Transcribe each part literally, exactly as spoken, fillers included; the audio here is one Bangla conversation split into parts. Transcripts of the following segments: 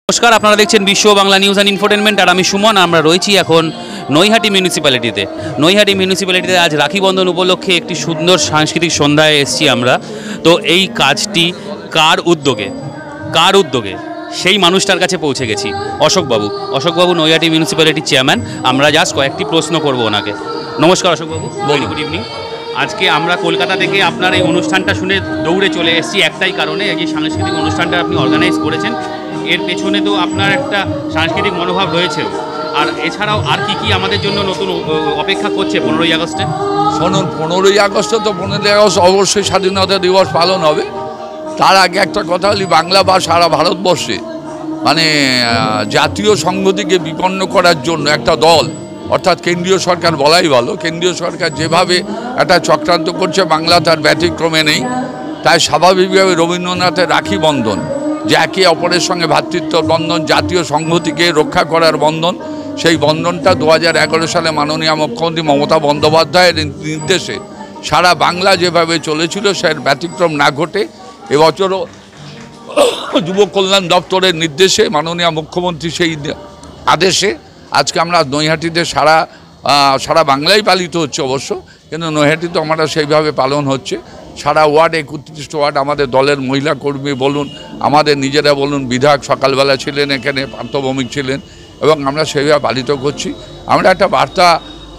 নমস্কার, আপনারা দেখছেন Biswa Bangla news and infotainment. আর আমি সুমন। আমরা রয়েছি এখন নৈহাটি মিউনিসিপ্যালিটিতে। নৈহাটি মিউনিসিপ্যালিটিতে আজ রাখি বন্ধন উপলক্ষে একটি সুন্দর সাংস্কৃতিক সন্ধ্যায় এসেছি আমরা। তো এই কাজটি কার উদ্যোগে কার উদ্যোগে সেই মানুষটার কাছে পৌঁছে গেছি, অশোকবাবু। অশোকবাবু নৈহাটি মিউনিসিপ্যালিটির চেয়ারম্যান। আমরা জাস্ট কয়েকটি প্রশ্ন করব ওনাকে। নমস্কার অশোকবাবু, ভেরি গুড ইভিনিং। আজকে আমরা কলকাতা থেকে আপনার এই অনুষ্ঠানটা শুনে দৌড়ে চলে এসেছি একটাই কারণে, এই যে সাংস্কৃতিক অনুষ্ঠানটা আপনি অর্গানাইজ করেছেন, এর পেছনে তো আপনার একটা সাংস্কৃতিক মনোভাব রয়েছেও। আর এছাড়াও আর কি কি আমাদের জন্য নতুন অপেক্ষা করছে পনেরোই আগস্টে? শুনুন, পনেরোই আগস্টে তো পনেরোই আগস্ট অবশ্যই স্বাধীনতা দিবস পালন হবে। তার আগে একটা কথা হলি, বাংলা বা সারা ভারতবর্ষে মানে জাতীয় সংহতিকে বিপন্ন করার জন্য একটা দল, অর্থাৎ কেন্দ্রীয় সরকার বলাই ভালো, কেন্দ্রীয় সরকার যেভাবে একটা চক্রান্ত করছে, বাংলা তার ব্যতিক্রমে নেই। তাই স্বাভাবিকভাবে রবীন্দ্রনাথের রাখি বন্ধন, যে একে অপরের সঙ্গে ভ্রাতৃত্ব বন্ধন, জাতীয় সংহতিকে রক্ষা করার বন্ধন, সেই বন্ধনটা দু হাজার এগারো সালে মাননীয় মুখ্যমন্ত্রী মমতা বন্দ্যোপাধ্যায়ের নির্দেশে সারা বাংলা যেভাবে চলেছিল, সে ব্যতিক্রম না ঘটে এবছরও যুব কল্যাণ দপ্তরের নির্দেশে মাননীয় মুখ্যমন্ত্রী সেই আদেশে আজকে আমরা নৈহাটিতে সারা সারা বাংলায় পালিত হচ্ছে অবশ্য, কিন্তু নৈহাটিতে আমরা সেইভাবে পালন হচ্ছে। সারা ওয়ার্ড, একত্রিশ ওয়ার্ড আমাদের দলের মহিলা কর্মী বলুন, আমাদের নিজেরা বলুন, বিধায়ক সকালবেলা ছিলেন এখানে, পার্থভৌমিক ছিলেন, এবং আমরা সেইভাবে পালিত করছি। আমরা একটা বার্তা,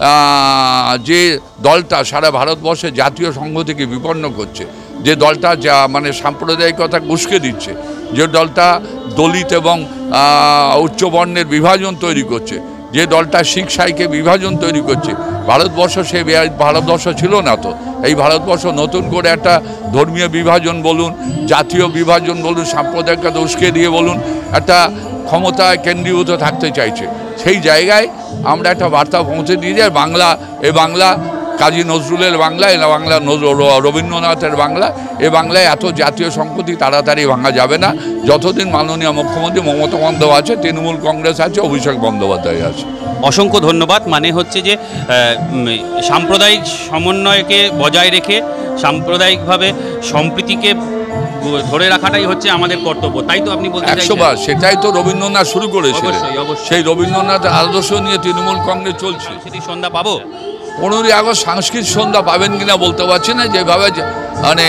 যে দলটা সারা ভারতবর্ষে জাতীয় সংহতিকে বিপন্ন করছে, যে দলটা যা মানে সাম্প্রদায়িকতা উস্কে দিচ্ছে, যে দলটা দলিত এবং উচ্চবর্ণের বিভাজন তৈরি করছে, যে দলটা শিখ সাইকে বিভাজন তৈরি করছে, ভারতবর্ষ সে ভারতবর্ষ ছিল না তো। এই ভারতবর্ষ নতুন করে একটা ধর্মীয় বিভাজন বলুন, জাতীয় বিভাজন বলুন, সাম্প্রদায়িকতা উস্কে দিয়ে বলুন, একটা ক্ষমতায় কেন্দ্রীভূত থাকতে চাইছে। সেই জায়গায় আমরা একটা বার্তা পৌঁছে দিয়ে যাই, বাংলা এ বাংলা কাজী নজরুলের বাংলা, এ বাংলা রবীন্দ্রনাথের বাংলা, এ বাংলায় এত জাতীয় সংহতি তাড়াতাড়ি ভাঙা যাবে না যতদিন মাননীয় মুখ্যমন্ত্রী মমতা বন্দ্যোপাধ্যায় আছে, তৃণমূল কংগ্রেস আছে, অভিষেক বন্দ্যোপাধ্যায় আছে। অসংখ্য ধন্যবাদ। মানে হচ্ছে যে সাম্প্রদায়িক সমন্বয়কে বজায় রেখে সাম্প্রদায়িকভাবে সম্প্রীতিকে ধরে রাখাটাই হচ্ছে আমাদের কর্তব্য, তাই তো আপনি বলতে চাইছেন? একশো বার সেটাই তো রবীন্দ্রনাথ শুরু করেছিলেন। সেই রবীন্দ্রনাথের আদর্শ নিয়ে তৃণমূল কংগ্রেস চলছে। সাংস্কৃতিক সন্ধ্যা পাবো পনেরোই আগস্ট সাংস্কৃতিক সন্ধ্যা পাবেন কিনা বলতে পারছি না। যেভাবে মানে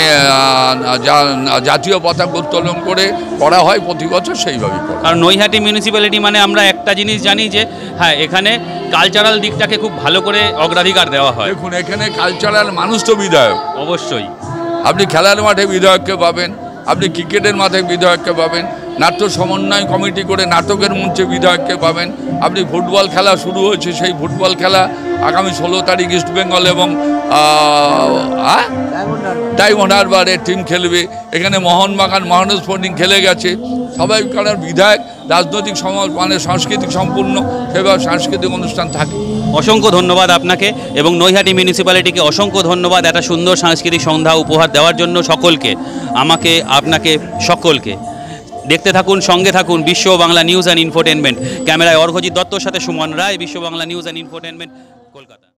জাতীয় পতাকা উত্তোলন করে করা হয় প্রতি বছর, সেইভাবেই করা। কারণ নৈহাটি মিউনিসিপ্যালিটি মানে আমরা একটা জিনিস জানি যে হ্যাঁ, এখানে কালচারাল দিকটাকে খুব ভালো করে অগ্রাধিকার দেওয়া হয়। দেখুন, এখানে কালচারাল মানুষ তো বিধায়ক, অবশ্যই আপনি খেলার মাঠে বিধায়ককে পাবেন, আপনি ক্রিকেটের মাঠে বিধায়ককে পাবেন, নাট্য সমন্বয় কমিটি করে নাটকের মঞ্চে বিধায়ককে পাবেন, আপনি ফুটবল খেলা শুরু হয়েছে, সেই ফুটবল খেলা আগামী ষোলো তারিখ ইস্ট বেঙ্গল এবং ডায়মন্ড হারবারের টিম খেলবে। এখানে মোহনবাগান, মহানস স্পোর্টিং খেলে গেছে। সবাই কারণ বিধায়ক রাজনৈতিক সমাজ মানে সাংস্কৃতিক সম্পূর্ণ, সেভাবে সাংস্কৃতিক অনুষ্ঠান থাকে। অসংখ্য ধন্যবাদ আপনাকে এবং নৈহাটি মিউনিসিপ্যালিটিকে অসংখ্য ধন্যবাদ একটা সুন্দর সাংস্কৃতিক সন্ধ্যা উপহার দেওয়ার জন্য সকলকে, আমাকে, আপনাকে, সকলকে। দেখতে থাকুন, সঙ্গে থাকুন বিশ্ব বাংলা নিউজ অ্যান্ড ইনফোটেনমেন্ট। ক্যামেরায় অর্ঘজিৎ দত্তর সাথে Suman Roy, Biswa Bangla news and infotainment, Kolkata.